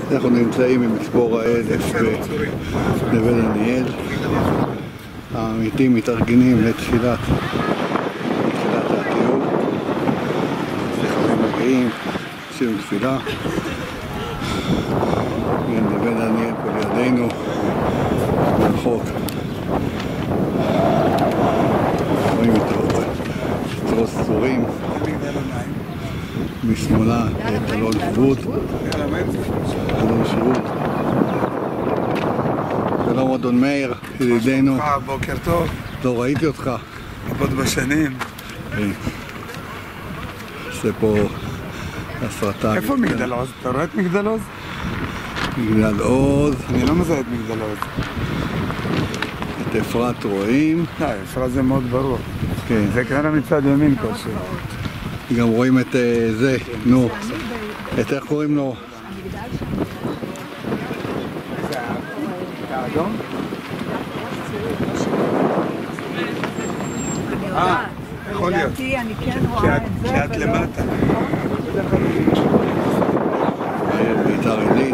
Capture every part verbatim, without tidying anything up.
אנחנו נמצאים במצבור האלף בנווה דניאל. העמיתים מתארגנים לתחילת תחילת הטיול. חכמים מגיעים, עושים תפילה. נווה דניאל פה לידינו, מרחוק. רואים את שטרוס צורים. משמאלה את אלון גבות, אלון שירות. שלום אדון מאיר, ידידנו. בוקר טוב. לא ראיתי אותך. רבות בשנים. עושה פה הסרטה. איפה מגדל עוז? אתה רואה את מגדל עוז? מגדל עוז. אני לא מזהה את מגדל עוז. את אפרת רואים. לא, אפרת זה מאוד ברור. כן. זה כאן מצד ימין כושר. גם רואים את זה, נו, את איך קוראים לו? זה האדום? אה, יכול להיות. אני כן רואה את זה. כי את למטה. ביתר עילית.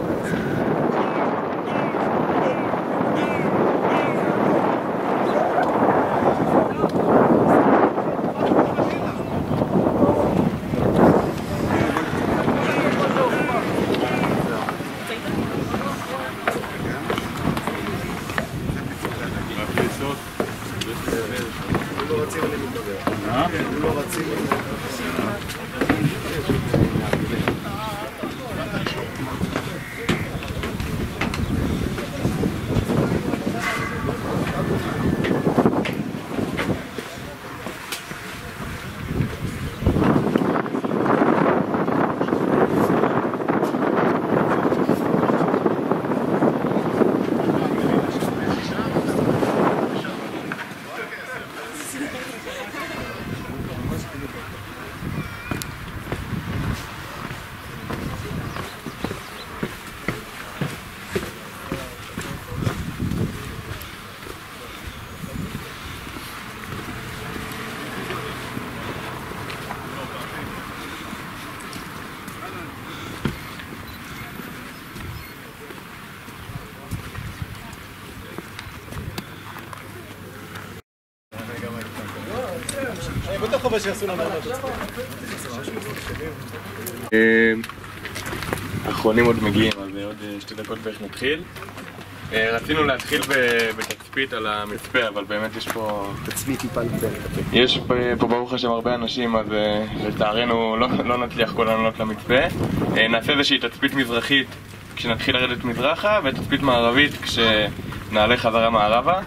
האחרונים עוד מגיעים, אז עוד שתי דקות ואיך נתחיל. רצינו להתחיל בתצפית על המצפה, אבל באמת יש פה... תצפית טיפה יותר. יש פה ברוך השם הרבה אנשים, אז לצערנו לא נצליח כל לעלות למצפה. נעשה איזושהי תצפית מזרחית כשנתחיל לרדת מזרחה, ותצפית מערבית כשנעלה חזרה מערבה.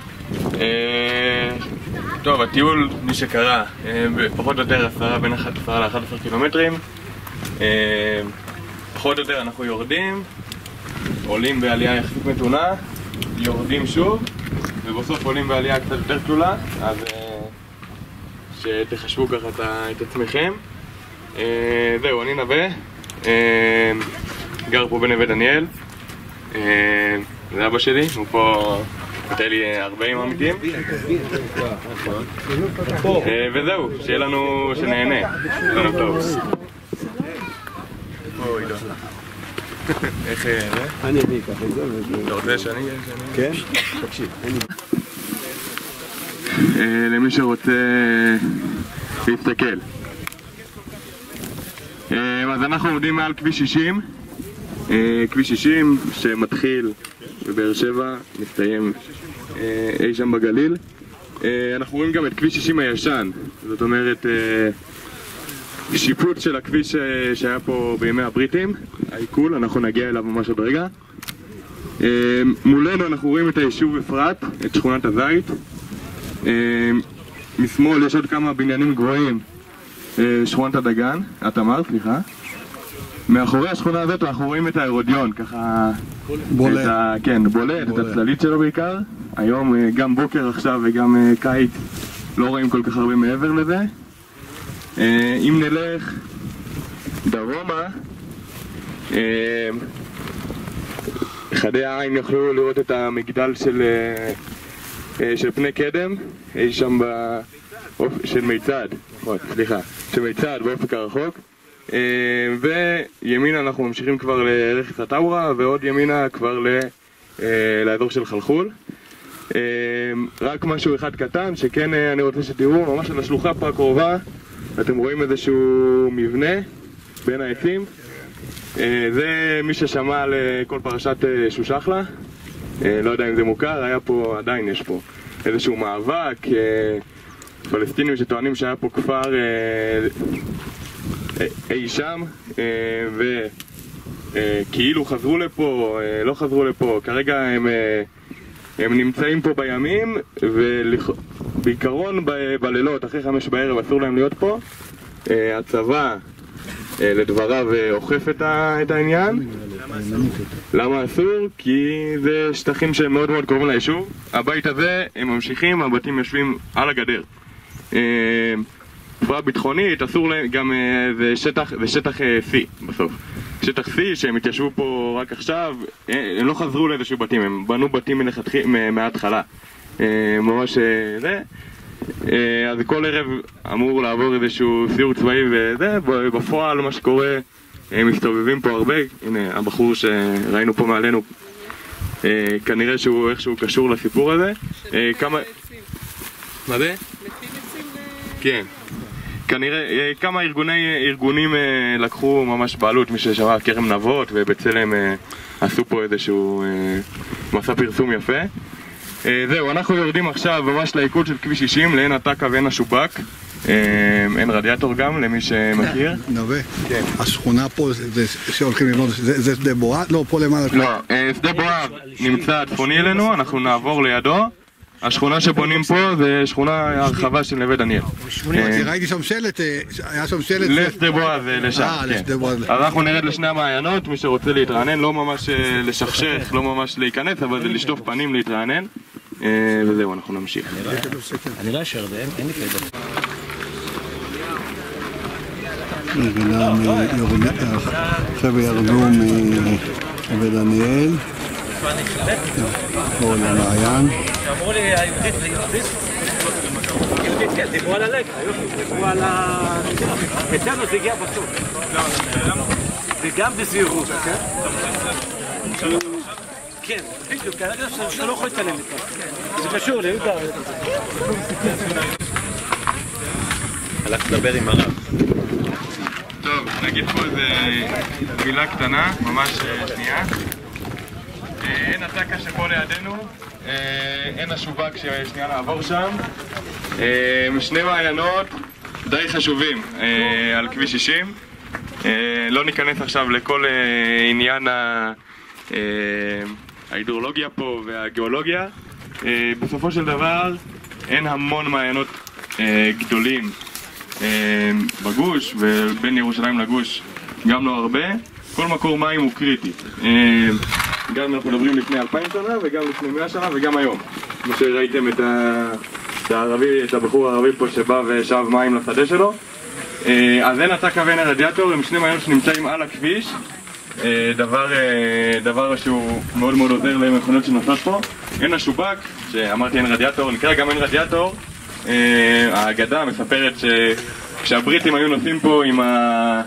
טוב, הטיול, מי שקרא, פחות או יותר עשרה בין עשרה לאחד עשר קילומטרים. פחות או יותר אנחנו יורדים, עולים בעלייה יחסית מתונה, יורדים שוב, ובסוף עולים בעלייה קצת יותר תלולה, אז שתחשבו ככה את עצמכם. זהו, אני נווה, גר פה בנווה דניאל, זה אבא שלי, הוא פה נותן לי ארבעים עמיתים, וזהו, שיהיה לנו, שנהנה, שיהיה לנו טוב. בואו עידו. איך זה? אני אביא ככה את זה וזה... אתה רוצה שאני? כן? תקשיב, אין לי... למי שרוצה להסתכל. אז אנחנו עומדים מעל כביש שישים. כביש שישים שמתחיל בבאר שבע, מסתיים אי שם בגליל. אנחנו רואים גם את כביש שישים הישן, זאת אומרת שיפוץ של הכביש שהיה פה בימי הבריטים, העיכול, אנחנו נגיע אליו ממש עוד רגע. מולנו אנחנו רואים את היישוב אפרת, את שכונת הזית. משמאל יש עוד כמה בניינים גבוהים, שכונת הדגן, התמר, סליחה. מאחורי השכונה הזאת אנחנו רואים את האירודיון, ככה... בולט. ה... כן, בולט, את הצללית שלו בעיקר. היום גם בוקר עכשיו וגם קיץ לא רואים כל כך הרבה מעבר לזה. אם נלך דרומה, חדי העין יוכלו לראות את המגדל של, של פני קדם, אי שם ב... של מיצד, נכון, סליחה, של מיצד באופק הרחוק. וימינה אנחנו ממשיכים כבר לרכס הטאורה, ועוד ימינה כבר לאזור של חלחול. רק משהו אחד קטן שכן אני רוצה שתראו, ממש על השלוחה פה הקרובה אתם רואים איזשהו מבנה בין העצים. זה מי ששמע על כל פרשת שושחלה, לא יודע אם זה מוכר, היה פה, עדיין יש פה איזשהו מאבק, פלסטינים שטוענים שהיה פה כפר אי שם וכאילו חזרו לפה, לא חזרו לפה, כרגע הם הם נמצאים פה בימים, ובעיקרון בלילות, אחרי חמש בערב אסור להם להיות פה. הצבא, לדבריו, אוכף את העניין. למה אסור? כי זה שטחים שהם מאוד מאוד קרובים ליישוב. הבית הזה, הם ממשיכים, הבתים יושבים על הגדר. חברה ביטחונית, אסור להם, גם זה שטח, זה שטח C בסוף. שטח C שהם התיישבו פה רק עכשיו, הם לא חזרו לאיזשהו בתים, הם בנו בתים מההתחלה. ממש זה. אז כל ערב אמור לעבור איזשהו סיור צבאי וזה, בפועל מה שקורה, הם מסתובבים פה הרבה. הנה הבחור שראינו פה מעלינו, כנראה שהוא איכשהו קשור לסיפור הזה. כמה... מה זה? כן. כנראה כמה ארגוני, ארגונים לקחו ממש בעלות, מי ששמע כרם נבות ובצלם עשו פה איזשהו מסע פרסום יפה. זהו, אנחנו יורדים עכשיו ממש לעיקול של כביש שישים, לעין התקה ועין השובק. אין רדיאטור גם, למי שמכיר. נווה, השכונה פה שהולכים לבנות, זה שדה בועז? לא, פה למעלה. לא, שדה בועז נמצא צפוני אלינו, אנחנו נעבור לידו. השכונה שבונים פה זה שכונה הרחבה של נווה דניאל. ראיתי שם שלט, היה שם שלט... לשדה בועז, לשם, כן. אז אנחנו נרד לשני המעיינות, מי שרוצה להתרענן, לא ממש לשכשך, לא ממש להיכנס, אבל זה לשטוף פנים להתרענן. וזהו, אנחנו נמשיך. אני לא אשר, אין לי כדאי. עכשיו ירדו מנווה דניאל. פה למעיין. אמרו לי היהודית ליהודית? יהודית, כן, דיברו על הלקח, דיברו על ה... אצלנו זה הגיע בסוף. זה גם בזהירות, כן? כן, בדיוק, כרגע שאתה לא יכול להתעלם איתה. זה קשור ליהודה. הלך לדבר עם הרב. טוב, נגיד פה איזה מילה קטנה, ממש שנייה. אין התקה שפה לידינו, אין השובק ששנייה לעבור שם. שני מעיינות די חשובים על כביש שישים. לא ניכנס עכשיו לכל עניין ההידרולוגיה פה והגיאולוגיה. בסופו של דבר אין המון מעיינות גדולים בגוש, ובין ירושלים לגוש גם לא הרבה. כל מקור מים הוא קריטי. גם אנחנו מדברים לפני אלפיים שנה וגם לפני מאה שנה וגם היום. כמו שראיתם את, ה... את, הערבי, את הבחור הערבי פה שבא ושב מים לשדה שלו. אז אין התקה ואין הרדיאטור, הם שני מעיינות שנמצאים על הכביש. דבר, דבר שהוא מאוד מאוד עוזר למכונות שנוסעות פה. אין השובק, שאמרתי אין רדיאטור, נקרא גם אין רדיאטור. האגדה מספרת שכשהבריטים היו נוסעים פה עם ה...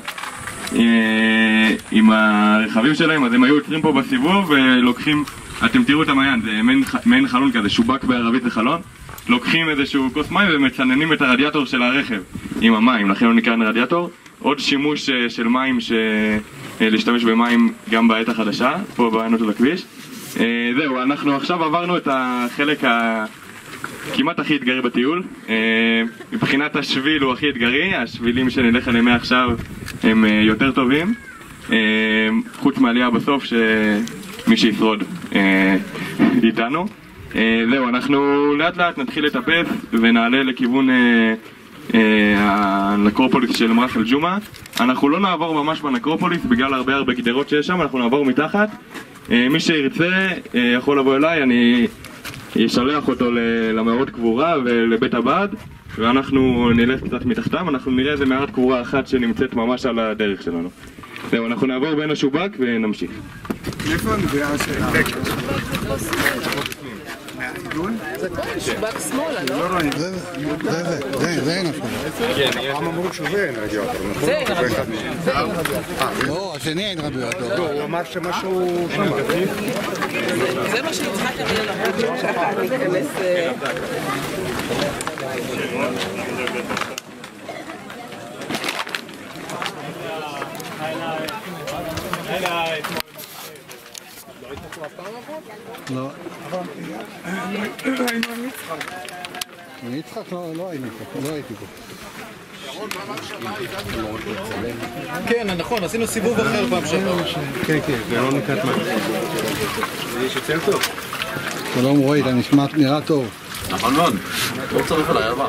עם הרכבים שלהם, אז הם היו עוצרים פה בסיבוב ולוקחים, אתם תראו את המעיין, זה מעין חלון כזה, שובק בערבית זה חלון, לוקחים איזשהו כוס מים ומצננים את הרדיאטור של הרכב עם המים, לכן לא נקרא רדיאטור. עוד שימוש של מים, להשתמש במים גם בעת החדשה, פה בעיינות של הכביש. זהו, אנחנו עכשיו עברנו את החלק ה... כמעט הכי אתגרי בטיול. מבחינת השביל הוא הכי אתגרי, השבילים שנלך עליהם עכשיו הם יותר טובים, חוץ מעלייה בסוף שמי שישרוד איתנו. זהו, אנחנו לאט לאט נתחיל לטפס ונעלה לכיוון הנקרופוליס של מרס אל ג'ומעה. אנחנו לא נעבור ממש בנקרופוליס בגלל הרבה הרבה גדרות שיש שם, אנחנו נעבור מתחת. מי שירצה יכול לבוא אליי, אני ישלח אותו למערות קבורה ולבית הבד, ואנחנו נלך קצת מתחתם. אנחנו נראה איזה מערת קבורה אחת שנמצאת ממש על הדרך שלנו. זהו, אנחנו נעבור בין השובק ונמשיך. איפה הנביאה של ה... זה פה משובק שמאלה, לא? זה זה, זה, זה, זה אין אפילו. פעם אמרו שזה אין רדיאטור, נכון? זה אין רדיאטור. זה אין רדיאטור. לא, השני אין רדיאטור. לא, הוא אמר שמשהו שם. זה מה שיצחק אריאל אמר. להיכנס... לא. היינו עם יצחק. עם יצחק לא הייתי פה, לא הייתי פה. כן, נכון, עשינו סיבוב אחר פעם שעבר. כן, כן. זה לא נקראת מה. יש יותר טוב. שלום רועי, אתה נשמע, נראה טוב. נכון מאוד. לא צריך עליי, אבא.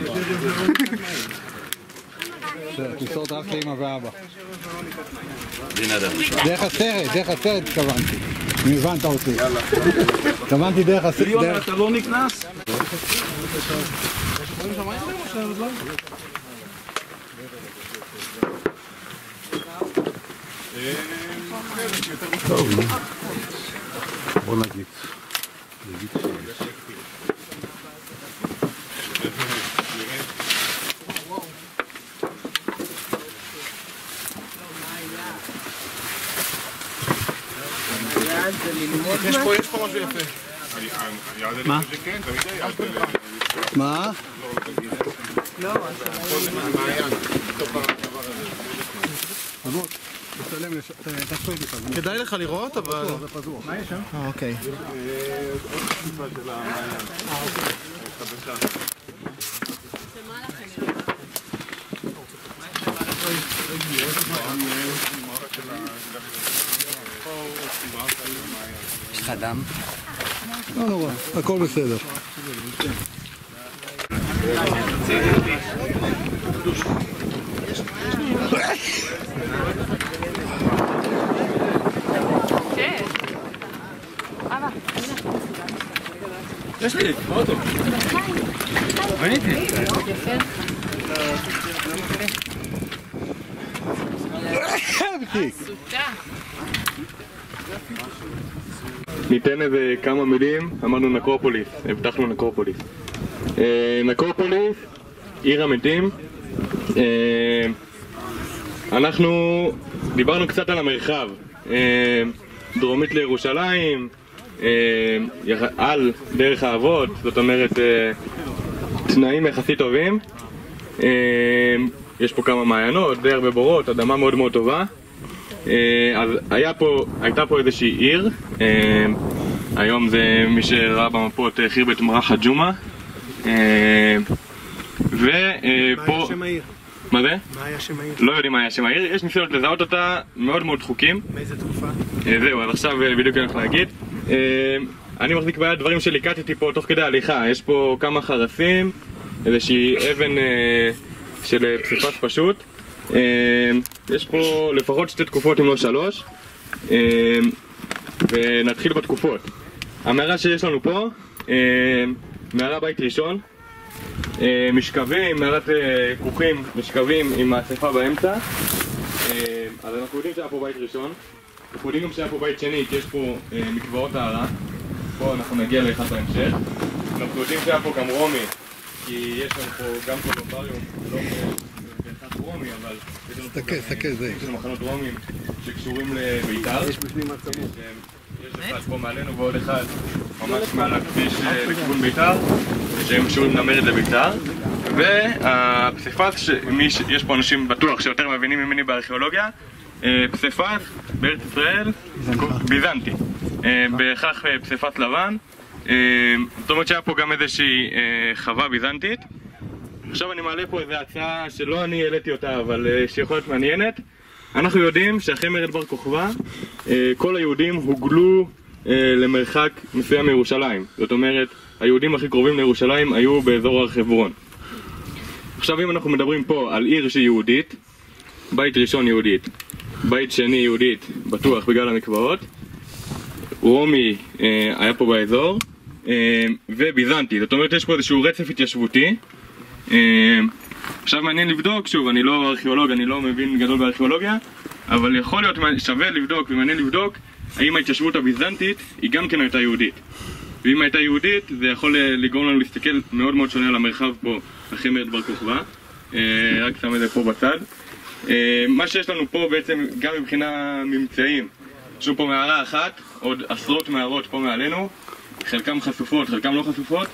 טיסות רק לאמא ואבא. דינדה. דרך הסרט, דרך הסרט התכוונתי. אם הבנת אותי. התכוונתי דרך הסרט. ליאון, אתה לא נכנס? טוב, בוא נגיד. נגיד שיש. יש פה, יש פה משהו יפה. מה? מה? כדאי לך לראות, אבל... מה יש שם? אוקיי. יש לך דם? לא נורא, הכל בסדר. יש לי, באוטו. ראיתי. ניתן איזה כמה מילים, אמרנו נקרופוליס, הבטחנו נקרופוליס. נקרופוליס, עיר המתים. אנחנו דיברנו קצת על המרחב, דרומית לירושלים, על דרך האבות, זאת אומרת תנאים יחסית טובים. יש פה כמה מעיינות, די הרבה בורות, אדמה מאוד מאוד טובה. אז היה פה, הייתה פה איזושהי עיר, היום זה מי שראה במפות חירבת מרחה ג'ומה. ופה... מה זה? מה היה שם העיר? לא יודעים מה היה שם העיר, יש ניסיונות לזהות אותה מאוד מאוד דחוקים. מאיזה תקופה? זהו, אז עכשיו בדיוק אני הולך להגיד. אני מחזיק ביד דברים שליקטתי פה תוך כדי הליכה. יש פה כמה חרסים, איזושהי אבן של פסיפס פשוט. יש פה לפחות שתי תקופות אם לא שלוש. ונתחיל בתקופות. המערה שיש לנו פה, מערה בית ראשון, משכבים, מערת כוכים, משכבים עם האספה באמצע. אז אנחנו יודעים שהיה פה בית ראשון, אנחנו יודעים גם שהיה פה בית שני, כי יש פה מקוואות טהרה. פה אנחנו נגיע לאחד בהמשך. אנחנו יודעים שהיה פה גם רומי, כי יש לנו פה גם קולומבריום, לא בהכרח רומי, אבל יש לנו פה גם יש לנו מחנות רומים שקשורים לביתר. יש בפנים עצמות. יש אחד פה מעלינו ועוד אחד ממש מעל הכביש לכיוון ביתר, שהם קשורים למרד לביתר. והפסיפס, יש פה אנשים בטוח שיותר מבינים ממני בארכיאולוגיה, פסיפס בארץ ישראל ביזנטי, בהכרח פסיפס לבן. זאת אומרת שהיה פה גם איזושהי חווה ביזנטית. עכשיו אני מעלה פה איזו הצעה שלא אני העליתי אותה, אבל שיכולה להיות מעניינת. אנחנו יודעים שאחרי מרד בר כוכבא כל היהודים הוגלו למרחק מסוים מירושלים. זאת אומרת, היהודים הכי קרובים לירושלים היו באזור הר חברון. עכשיו אם אנחנו מדברים פה על עיר שהיא יהודית, בית ראשון יהודית, בית שני יהודית, בטוח בגלל המקוואות, רומי אה, היה פה באזור, אה, וביזנטי, זאת אומרת יש פה איזשהו רצף התיישבותי. אה, עכשיו מעניין לבדוק, שוב, אני לא ארכיאולוג, אני לא מבין גדול בארכיאולוגיה, אבל יכול להיות שווה לבדוק ומעניין לבדוק האם ההתיישבות הביזנטית היא גם כן הייתה יהודית. ואם הייתה יהודית זה יכול לגרום לנו להסתכל מאוד מאוד שונה על המרחב פה אחרי מרד בר כוכבא. רק שם את זה פה בצד. מה שיש לנו פה בעצם גם מבחינה ממצאים, יש לנו פה מערה אחת, עוד עשרות מערות פה מעלינו, חלקם חשופות, חלקם לא חשופות.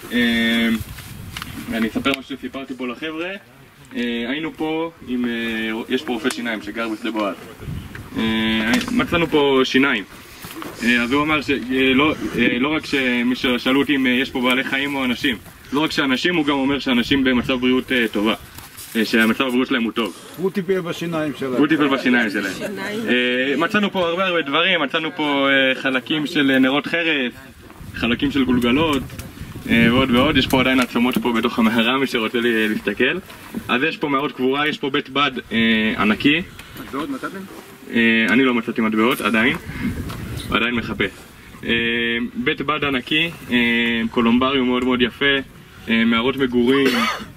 אני אספר מה שסיפרתי פה לחבר'ה. היינו פה עם, יש פה רופא שיניים שגר בשדה בועז. מצאנו פה שיניים. אז הוא אמר שלא לא רק שמי ששאלו אותי אם יש פה בעלי חיים או אנשים, לא רק שאנשים, הוא גם אומר שאנשים במצב בריאות טובה, שהמצב הבריאות שלהם הוא טוב. הוא טיפל בשיניים שלהם. הוא טיפל בשיניים שלהם. מצאנו פה הרבה הרבה דברים, מצאנו פה חלקים של נרות חרס, חלקים של גולגלות ועוד ועוד. יש פה עדיין עצמות פה בתוך המערה, מי שרוצה להסתכל. אז יש פה מערות קבורה, יש פה בית בד ענקי. מטבעות מצאתם? אני לא מצאתי מטבעות עדיין, עדיין מחפש. בית בד ענקי, קולומבריום מאוד מאוד יפה, מערות מגורים,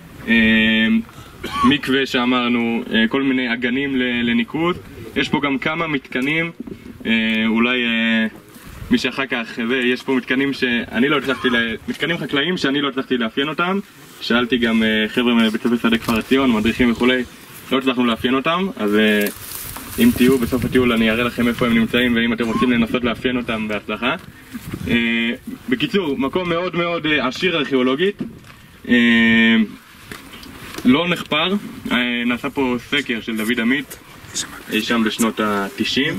מקווה שאמרנו, כל מיני אגנים לניקוז. יש פה גם כמה מתקנים, אולי מי שאחר כך, יש פה מתקנים שאני לא הצלחתי, מתקנים חקלאיים שאני לא הצלחתי לאפיין אותם. שאלתי גם חבר'ה מבית ספר שדה כפר עציון, מדריכים וכולי, לא הצלחנו לאפיין אותם, אז אם תהיו בסוף הטיול אני אראה לכם איפה הם נמצאים ואם אתם רוצים לנסות לאפיין אותם בהצלחה. בקיצור, מקום מאוד מאוד עשיר ארכיאולוגית, לא נחפר. נעשה פה סקר של דוד עמית אי שם בשנות ה-תשעים.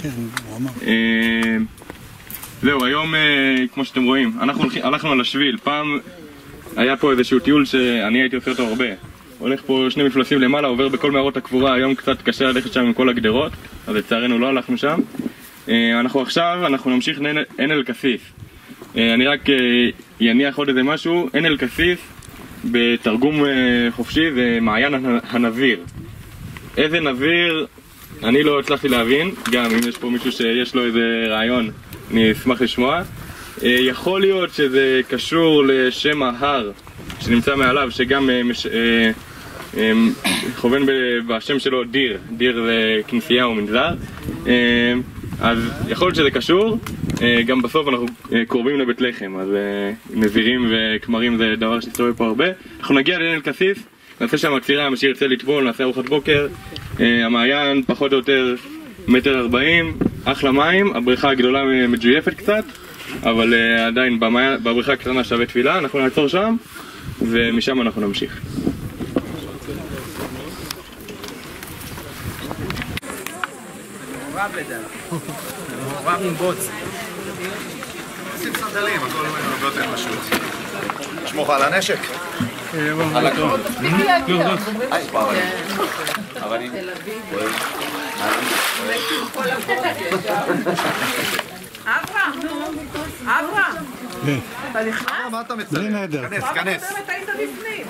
זהו, היום כמו שאתם רואים, אנחנו הלכנו על השביל. פעם היה פה איזשהו טיול שאני הייתי עושה אותו הרבה, הולך פה שני מפלסים למעלה, עובר בכל מערות הקבורה. היום קצת קשה ללכת שם עם כל הגדרות, אז לצערנו לא הלכנו שם. אנחנו עכשיו, אנחנו נמשיך עין אל-כסיס. אני רק יניח עוד איזה משהו. עין אל-כסיס בתרגום חופשי זה מעיין הנביר. איזה נביר אני לא הצלחתי להבין, גם אם יש פה מישהו שיש לו איזה רעיון אני אשמח לשמוע. יכול להיות שזה קשור לשם ההר שנמצא מעליו, שגם חובן בשם שלו דיר, דיר זה כנסייה או מנזר, אז יכול להיות שזה קשור. גם בסוף אנחנו קרובים לבית לחם, אז נזירים וכמרים זה דבר שסתובב פה הרבה. אנחנו נגיע לעין אל-כסיס, נעשה שם עצירה, מי שירצה לטבול, נעשה ארוחת בוקר. המעיין פחות או יותר מטר ארבעים, אחלה מים, הבריכה הגדולה מג'ויפת קצת, אבל עדיין בבריכה הקטנה שווה תפילה. אנחנו נעצור שם ומשם אנחנו נמשיך. מעורב לדעת, מעורב עם בוץ. עושים סנדלים, הכל הרבה יותר פשוט. לשמוך על הנשק? על הכל. היי, פעם. אבל אם... תל אביב. אברהם, אברהם. אתה נכנס? מה אתה מצלם? בלי נדר. כנס, כנס. אתה היית בפנים.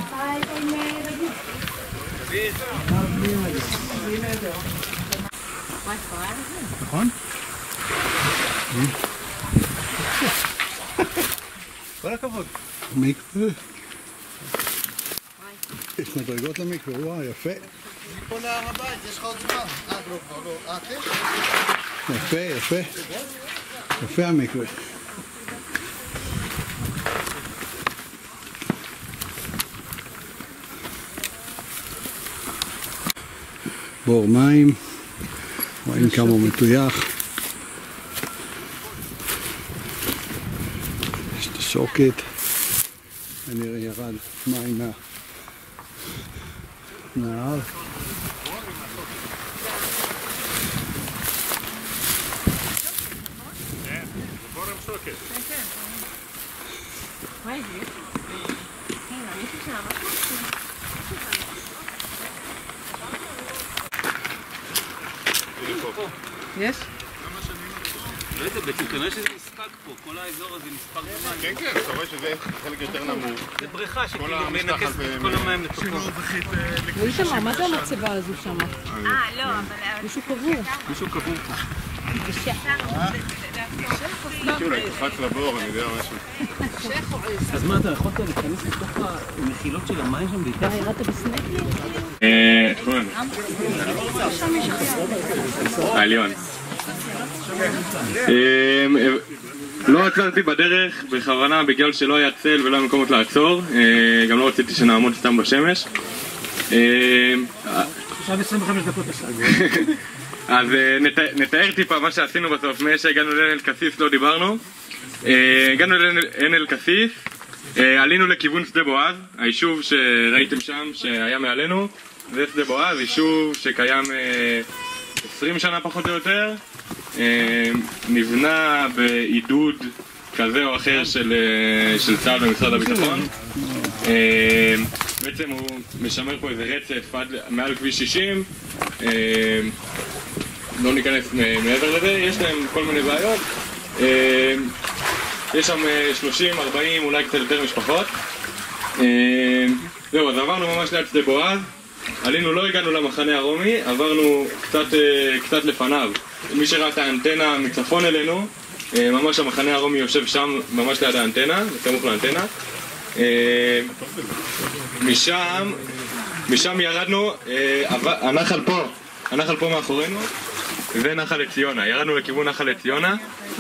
נכון? כל הכבוד. מקווה. יש מדרגות למקווה, וואי, יפה. מפה להר הבית, יש לך עוד זמן. אה, לא, כבר לא. אה, כן? יפה, יפה. יפה המקווה. בור מים, רואים כמה הוא מטויח. יש את השוקת, כנראה ירד מים מה... מההר. יש? לא יודע, בעצם כנראה שזה נספג פה, כל האזור הזה נספג במים. כן, כן, אתה רואה שזה חלק יותר נמוך. זה בריכה שכאילו מנקזת את כל המים לתוכו. מי שמע, מה זה המצבה הזו שם? אה, לא, אבל... מישהו קבור. מישהו קבור פה. אולי קפץ לבור, אני יודע משהו. אז מה, אתה יכולת להיכנס לתוך המחילות של המים שם בעיקר? ירדת בסנק? העליון. לא עצרתי בדרך בכוונה בגלל שלא היה צל ולא היה מקומות לעצור, גם לא רציתי שנעמוד סתם בשמש. עכשיו עשרים וחמש דקות השעה. אז נתאר טיפה מה שעשינו בסוף. מאש שהגענו לעין אל-כסיס לא דיברנו. הגענו לעין אל-כסיס, עלינו לכיוון שדה בועז, היישוב שראיתם שם שהיה מעלינו. זה שדה בועז, יישוב שקיים עשרים שנה פחות או יותר, נבנה בעידוד כזה או אחר של, של צה"ל ומשרד הביטחון. בעצם הוא משמר פה איזה רצף עד מעל כביש שישים, לא ניכנס מעבר לזה, יש להם כל מיני בעיות, יש שם שלושים ארבעים אולי קצת יותר משפחות. זהו, אז עברנו ממש ליד שדה בועז, עלינו, לא הגענו למחנה הרומי, עברנו קצת, קצת לפניו. מי שראה את האנטנה מצפון אלינו, ממש המחנה הרומי יושב שם, ממש ליד האנטנה, סמוך לאנטנה. משם, משם ירדנו, הנחל פה, הנחל פה מאחורינו, ונחל עציונה. ירדנו לכיוון נחל עציונה.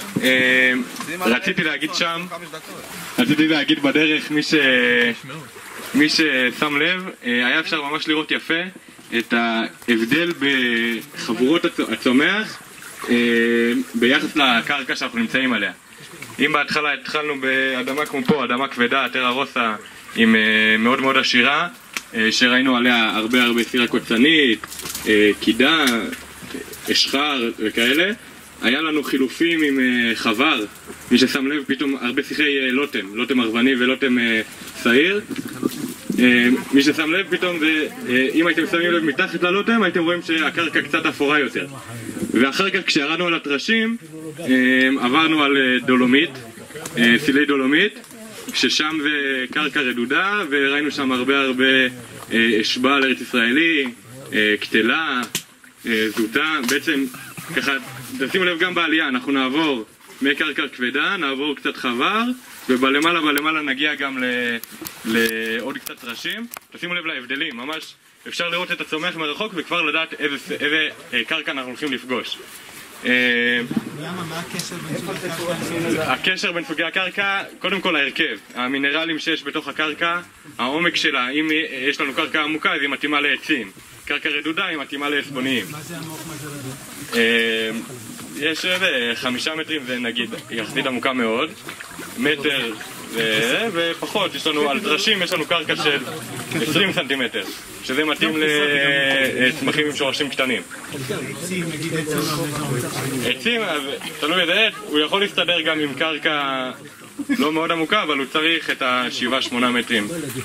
רציתי להגיד שם, רציתי להגיד בדרך, מי ש... מי ששם לב, היה אפשר ממש לראות יפה את ההבדל בחבורות הצומח ביחס לקרקע שאנחנו נמצאים עליה. אם בהתחלה התחלנו באדמה כמו פה, אדמה כבדה, טרה רוסה, עם מאוד מאוד עשירה, שראינו עליה הרבה הרבה סירה קוצנית, קידה, אשחר וכאלה, היה לנו חילופים עם חבר, מי ששם לב פתאום הרבה שיחי לוטם, לוטם ערבני ולוטם שעיר. מי ששם לב פתאום זה, אם הייתם שמים לב מתחת ללוטם, הייתם רואים שהקרקע קצת אפורה יותר. ואחר כך כשירדנו על הטרשים, עברנו על דולומית, סילי דולומית, ששם זה קרקע רדודה, וראינו שם הרבה הרבה אשבל ארץ ישראלי, קטלה, זוטה. בעצם ככה, תשימו לב גם בעלייה, אנחנו נעבור מקרקע כבדה, נעבור קצת חבר, ובלמעלה בלמעלה נגיע גם לעוד קצת טרשים. תשימו לב להבדלים, ממש אפשר לראות את הצומח מרחוק וכבר לדעת איזה, איזה קרקע אנחנו הולכים לפגוש. למה? מה הקשר בין סוגי הקרקע? הקשר בין סוגי הקרקע, קודם כל ההרכב, המינרלים שיש בתוך הקרקע, העומק שלה, אם יש לנו קרקע עמוקה אז היא מתאימה לעצים, קרקע רדודה היא מתאימה לעצבוניים. מה זה עמוק, מה זה רדוד? יש חמישה מטרים, זה נגיד יחסית עמוקה מאוד, מטר ופחות, יש לנו על טרשים, יש לנו קרקע של עשרים סנטימטר, שזה מתאים לצמחים עם שורשים קטנים. עצים, נגיד עצים, עצים, אז תלוי איזה עץ, הוא יכול להסתדר גם עם קרקע לא מאוד עמוקה, אבל הוא צריך את השבעה שמונה מטרים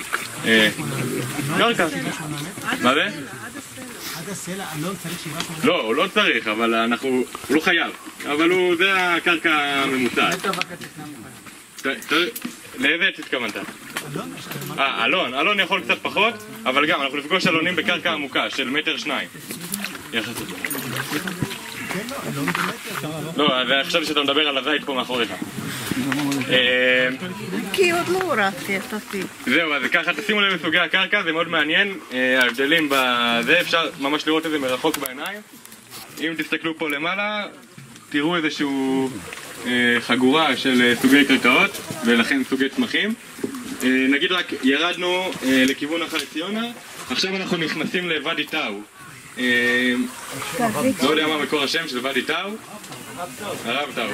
קרקע. מה זה? עד הסלע, אלון צריך שבעה שמונה? לא, הוא לא צריך, אבל אנחנו, הוא לא חייב, אבל הוא, זה הקרקע הממוצעת. לאיזה עץ התכוונת? אה, אלון, אלון יכול קצת פחות, אבל גם אנחנו נפגוש אלונים בקרקע עמוקה של מטר שניים יחסית. לא, עכשיו שאתה מדבר על הזית פה מאחוריך. כי עוד לא הורדתי את אותי. זהו, אז ככה תשימו לב לסוגי הקרקע, זה מאוד מעניין. ההבדלים בזה, אפשר ממש לראות את זה מרחוק בעיניים. אם תסתכלו פה למעלה, תראו איזשהו חגורה של סוגי קרקעות, ולכן סוגי צמחים. נגיד רק, ירדנו לכיוון נחל עציונה, עכשיו אנחנו נכנסים לוואדי טאו. לא יודע מה מקור השם של ואדי טאו. הרב טאו.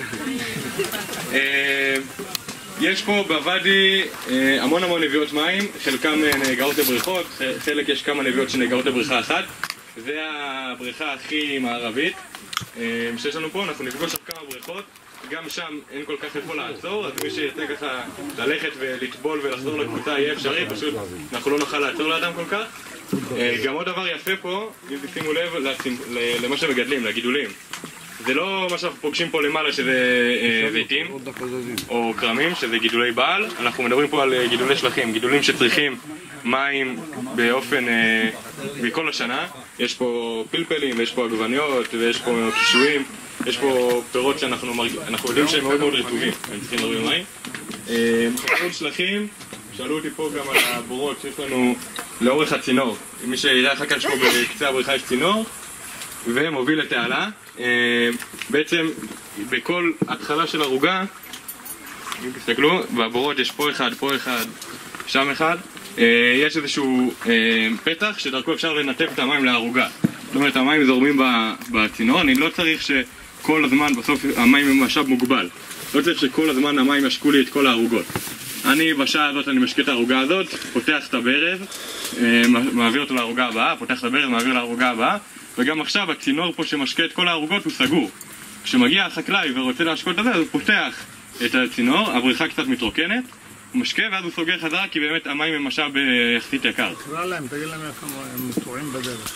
יש פה בוואדי המון המון נביאות מים, חלקם נאגרות לבריכות, חלק יש כמה נביאות שנאגרות לבריכה אחת. זה הבריכה הכי מערבית שיש לנו פה, אנחנו נפגוש שם כמה בריכות, גם שם אין כל כך איפה לעצור, אז מי שירצה ככה ללכת ולטבול ולחזור לקבוצה יהיה אפשרי, פשוט אנחנו לא נוכל לעצור לאדם כל כך. גם עוד דבר יפה פה, אם תשימו לב למה שמגדלים, לגידולים. זה לא מה שאנחנו פוגשים פה למעלה שזה זיתים או קרמים, שזה גידולי בעל. אנחנו מדברים פה על גידולי שלחים, גידולים שצריכים מים באופן, בכל השנה. יש פה פלפלים, ויש פה עגבניות, ויש פה קישואים, יש פה פירות שאנחנו מרג... יודעים שהם מאוד מאוד רטובים, הם צריכים הרבה מים. גידול שלחים, שאלו אותי פה גם על הבורות שיש לנו לאורך הצינור. מי שיראה אחר כך שפה בקצה הבריכה יש צינור, ומוביל לתעלה. בעצם בכל התחלה של ערוגה, אם תסתכלו, בבורות יש פה אחד, פה אחד, שם אחד, יש איזשהו פתח שדרכו אפשר לנתב את המים לערוגה. זאת אומרת, המים זורמים בצינור, אני לא צריך שכל הזמן, בסוף המים הם משאב מוגבל. לא צריך שכל הזמן המים ישקו לי את כל הערוגות. אני בשעה הזאת, אני משקה את הערוגה הזאת, פותח את הברז, מעביר אותו לערוגה הבאה, פותח את הברז, מעביר לערוגה הבאה, וגם עכשיו הצינור פה שמשקה את כל הערוגות הוא סגור. כשמגיע החקלאי ורוצה להשקות את זה, אז הוא פותח את הצינור, הבריכה קצת מתרוקנת, הוא משקה ואז הוא סוגר חזרה, כי באמת המים הם משאב יחסית יקר. תקרא להם, תגיד להם איך הם טועים בדרך.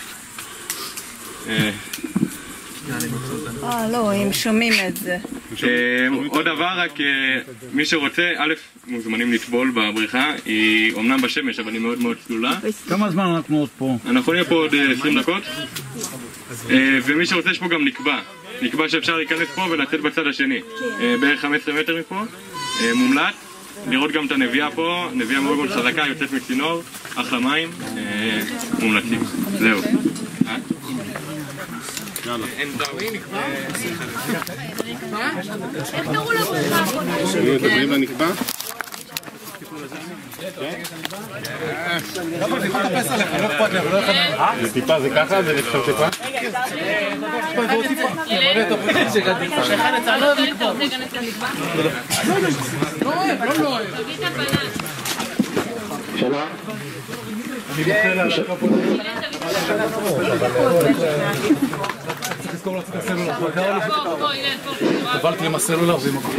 אה, לא, הם שומעים את זה. עוד דבר, רק מי שרוצה, א', מוזמנים לטבול בבריכה, היא אומנם בשמש, אבל היא מאוד מאוד צלולה. כמה זמן אנחנו עוד פה? אנחנו נהיה פה עוד עשרים דקות, ומי שרוצה יש פה גם נקבע. נקבע שאפשר להיכנס פה ולצאת בצד השני. בערך חמישה עשר מטר מפה, מומלץ. לראות גם את הנביאה פה, נביאה מאוד מאוד חזקה, יוצאת מצינור, אחלה מים, מומלצים. זהו. איך קראו לבריכה האחרונה? מדברים בנקבע? זה טיפה, זה ככה? זה נחשב טיפה? שלום. אני בוחר להשקה פה. צריך לזכור להציג הסלולר. קבלתי עם הסלולר ועם הכל.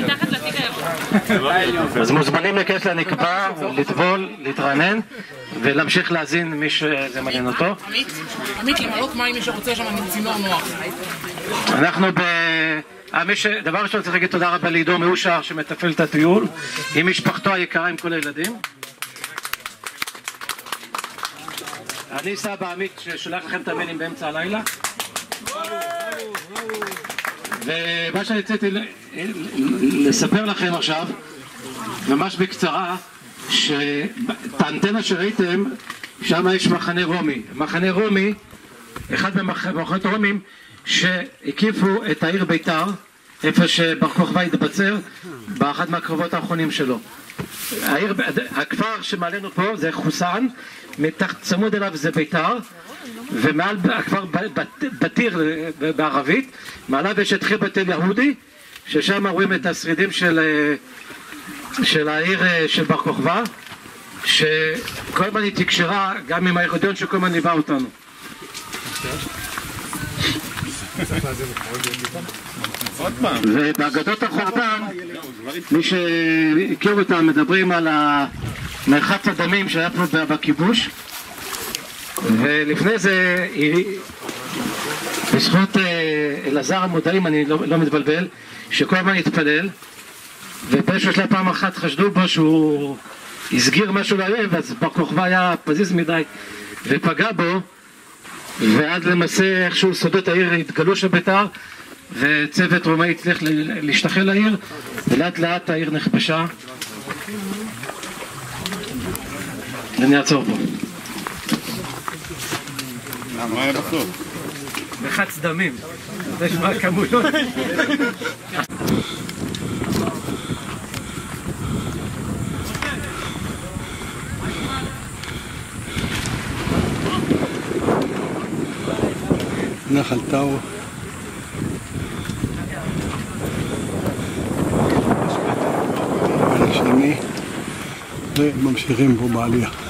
אז מוזמנים להיכנס לנקבע, לטבול, להתרענן ולהמשיך להזין מי שזה מעניין אותו. עמית, למעלות מים מי שרוצה שם צינור נוח. אנחנו ב... דבר ראשון צריך להגיד תודה רבה לעידו מאושר שמתפעל את הטיול עם משפחתו היקרה עם כל הילדים. אני סבא עמית ששולח לכם את המיילים באמצע הלילה. ומה שאני רציתי לספר לכם עכשיו, ממש בקצרה, שאת האנטנה שראיתם, שם יש מחנה רומי. מחנה רומי, אחד מהמחנות הרומים שהקיפו את העיר ביתר, איפה שבר כוכבא התבצר, באחד מהקרבות האחרונים שלו. העיר, הכפר שמעלינו פה זה חוסן, מתחת צמוד אליו זה ביתר, ומעל הכפר בתיר בערבית, מעליו יש את חיבת אל יהודי, ששם רואים את השרידים של, של העיר של בר כוכבא, שכל הזמן היא תקשרה גם עם היהודיון שכל הזמן ניבא אותנו. ובאגדות החורבן, מי שהכיר אותם מדברים על מרחץ הדמים שהיה פה בכיבוש, ולפני זה בזכות אלעזר המודעים, אני לא, לא מתבלבל, שכל הזמן התפלל, ובאיזשהו שלב פעם אחת חשדו בו שהוא הסגיר משהו לאויב, אז בר כוכבא היה פזיז מדי ופגע בו, ועד למעשה איכשהו סודות העיר התגלו של ביתר, וצוות רומאי הצליח להשתחל לעיר, ולאט לאט העיר נכבשה. אני אעצור פה. מה היה בסוף? מחץ דמים. זה שמע כמויות. נחל טאו. השני, וממשיכים פה בעלייה.